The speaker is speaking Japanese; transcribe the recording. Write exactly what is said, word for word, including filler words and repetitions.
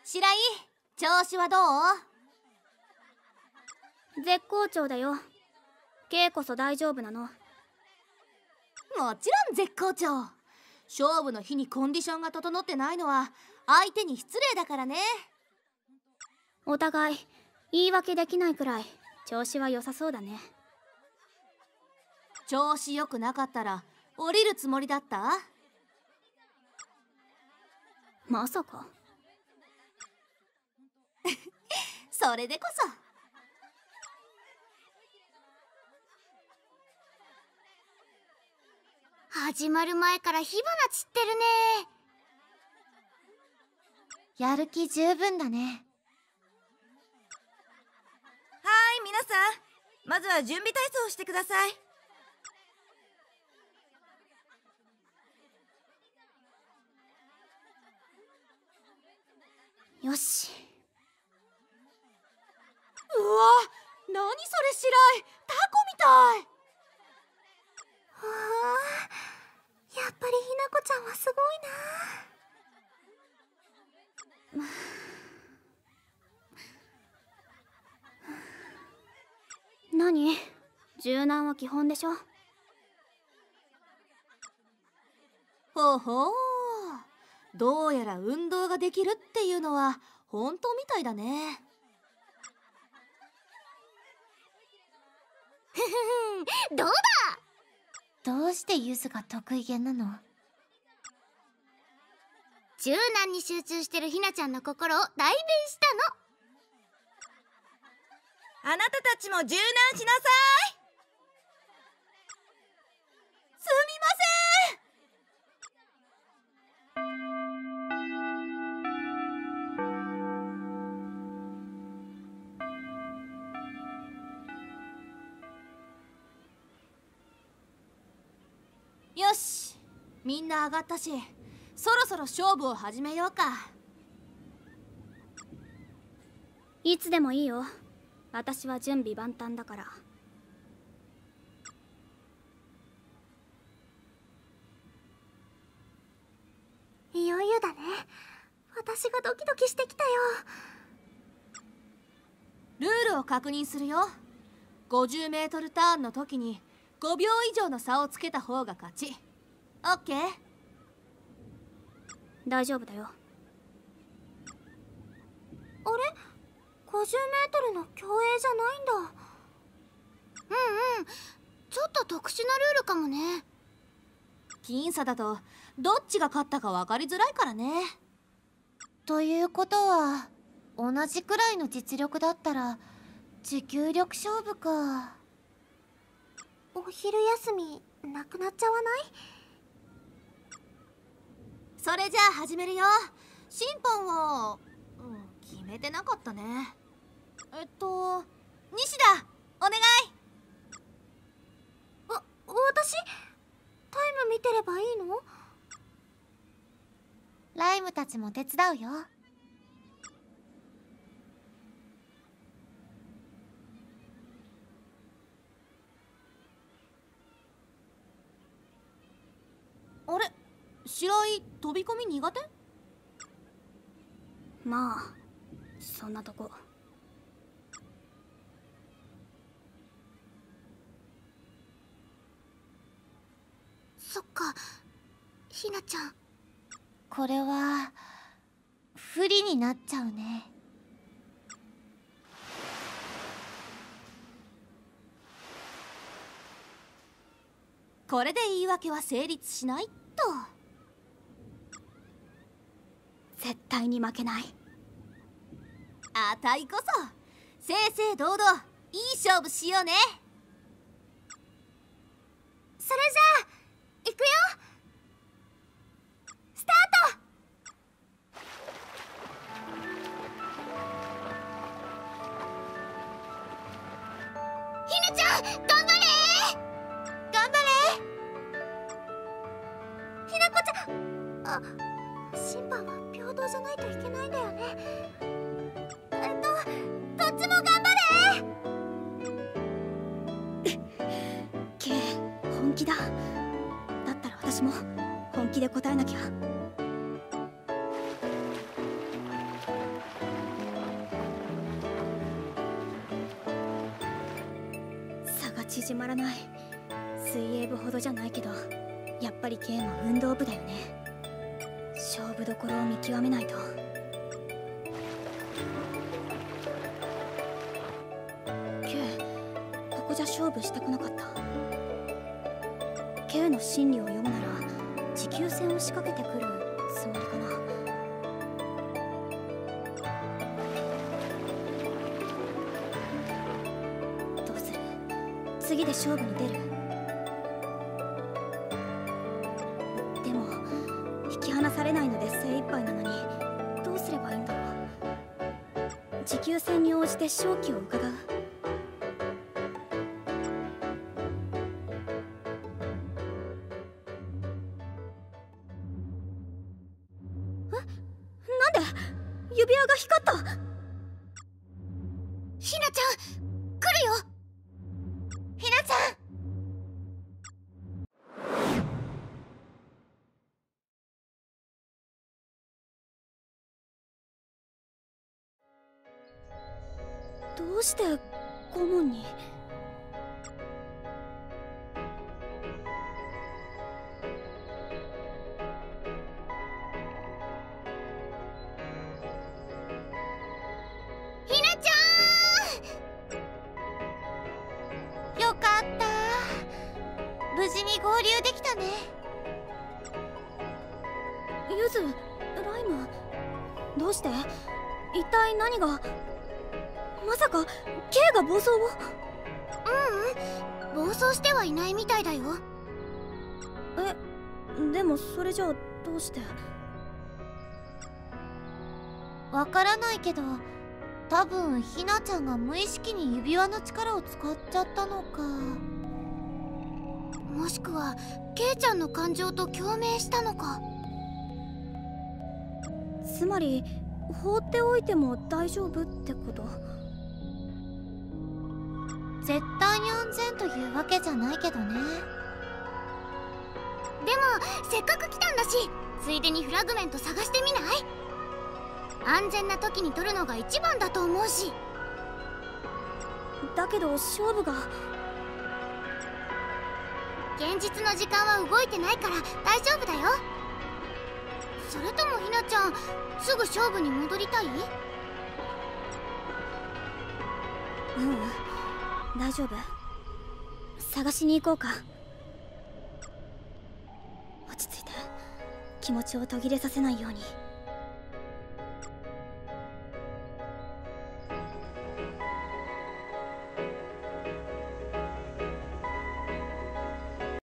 白井、調子はどう？ 絶好調だよ。Kこそ大丈夫なの？ もちろん絶好調。勝負の日にコンディションが整ってないのは相手に失礼だからね。 お互い言い訳できないくらい調子は良さそうだね。 調子良くなかったら降りるつもりだった？ まさか。 それでこそ。 始まる前から火花散ってるね。 やる気十分だね。 はーい、皆さん、まずは準備体操をしてください。 よし。 うわ、何それ白井、タコみたい。 はあ、やっぱりひなこちゃんはすごいな。 何？柔軟は基本でしょ。 ほうほう、どうやら運動ができるっていうのは本当みたいだね。 ふふふん、どうだ。 どうしてゆずが得意げなの？ 柔軟に集中してるひなちゃんの心を代弁したの。 あなたたちも柔軟しなさい。 すみません。よし、みんな上がったし、そろそろ勝負を始めようか。 いつでもいいよ。私は準備万端だから。 いよいよだね。私がドキドキしてきたよ。 ルールを確認するよ。ごじゅうメートルターンの時にごびょう以上の差をつけた方が勝ち。オッケー？ 大丈夫だよ。 あれ？ごじゅうメートルの競泳じゃないんだ。うんうん、ちょっと特殊なルールかもね。 僅差だとどっちが勝ったか分かりづらいからね。 ということは同じくらいの実力だったら持久力勝負か。 お昼休みなくなっちゃわない？ それじゃあ始めるよ。審判は、うん、決めてなかったね。えっと西田、お願い。 わ、私？タイム見てればいいの？ ライムたちも手伝うよ。 あれ、白井飛び込み苦手？ まあそんなとこ。 そっか、ひなちゃん。 これは不利になっちゃうね。 これで言い訳は成立しないっと。 絶対に負けない。 あたいこそ正々堂々いい勝負しようね。 それじゃあ行くよ。スタート。ひなちゃん、頑張れー。頑張れー。ひなこちゃん。あ、審判は平等じゃないといけないんだよね。えっとどっちも頑張れー。 ケイ、本気だ。だったら私も本気で答えなきゃ。 縮まらない。水泳部ほどじゃないけど、やっぱり K も運動部だよね。勝負どころを見極めないと。K、ここじゃ勝負したくなかった。 K の心理を読むなら持久戦を仕掛けてくるつもりかな。どうする？次で勝負に出る？でも引き離されないので精一杯なのに、どうすればいいんだろう。持久戦に応じて勝機を伺う。指輪が光った。 ひなちゃん、来るよ。 ひなちゃん。どうして顧問に？ よかった。無事に合流できたね。 ゆず、ライム、どうして？一体何が？まさか K が暴走を？ ううん、暴走してはいないみたいだよ。 え、でもそれじゃあどうして？ わからないけど、多分ひなちゃんが無意識に指輪の力を使っちゃったのか、 もしくはケイちゃんの感情と共鳴したのか。 つまり放っておいても大丈夫ってこと？ 絶対に安全というわけじゃないけどね。 でもせっかく来たんだし、ついでにフラグメント探してみない？安全な時に取るのが一番だと思うし。 だけど勝負が。 現実の時間は動いてないから大丈夫だよ。それともひなちゃん、すぐ勝負に戻りたい？ ううん、大丈夫。探しに行こうか。落ち着いて、気持ちを途切れさせないように。